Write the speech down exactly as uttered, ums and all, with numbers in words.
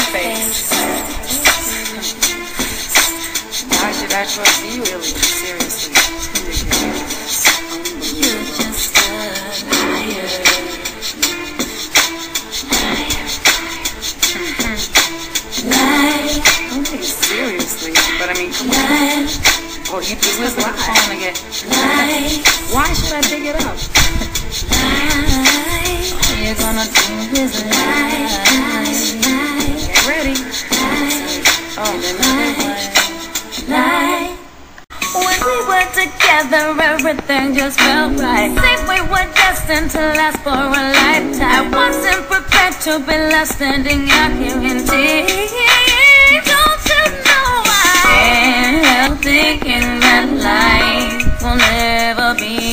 face. Why should I trust you, really? Seriously. You're just a liar. Liar. Don't take it seriously. But I mean, come on. Liar. All you do is lie. On again. Liar. Why should I dig it up? Liar. All you're gonna do is lie. Get ready. Oh, Lie. When we were together, everything just felt right. Think we were destined to last for a lifetime. I wasn't prepared to be left standing out here in tears. Don't you know I can't help thinking that life will never be